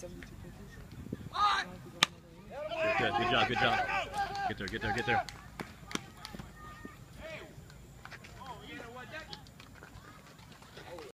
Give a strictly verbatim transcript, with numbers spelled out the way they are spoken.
Good, good, good job, good job. Get there, get there, get there.